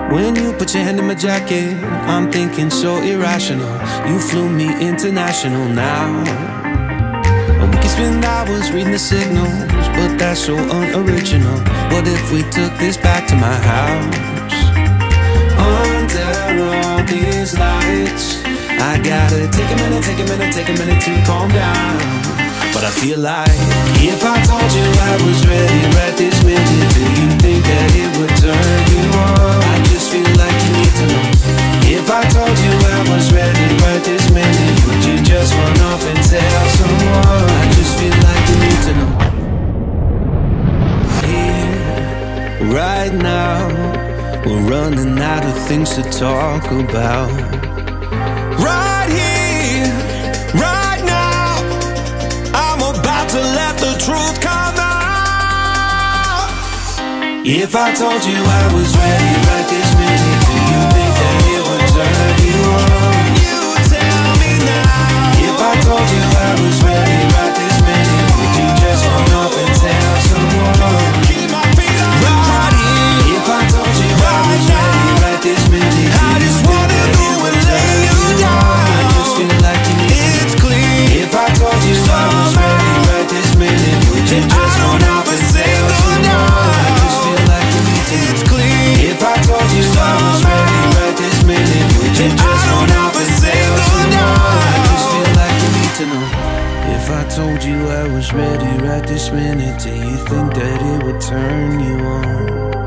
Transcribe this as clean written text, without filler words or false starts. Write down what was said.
When you put your hand in my jacket, I'm thinking so irrational. You flew me international now. And we can spend hours reading the signals, but that's so unoriginal. What if we took this back to my house? Under all these lights, I gotta take a minute to calm down. But I feel like if I told you I was ready right this minute, do you think that it would turn you on? I just feel like you need to know. If I told you I was ready right this minute, would you just run off and tell someone? I just feel like you need to know. Here, right now, we're running out of things to talk about. Right here, right now, I'm about to let the truth come out. If I told you I was ready right this minute, do you think that it would turn you on? You tell me now. If I told you I was ready right this minute, would you just run off and tell someone? Keep my feet on the ground. If I told you I was ready right this minute, I just wanna go and lay you down. I just feel like you need to. It's clear. If I told you I was ready right this minute, would you just run off and tell someone? I just feel like you need to. It's clear. If I told you I was ready right this minute, would you just run off and tell someone? I just feel like you need to know. If I told you I was ready right this minute, do you think that it would turn you on?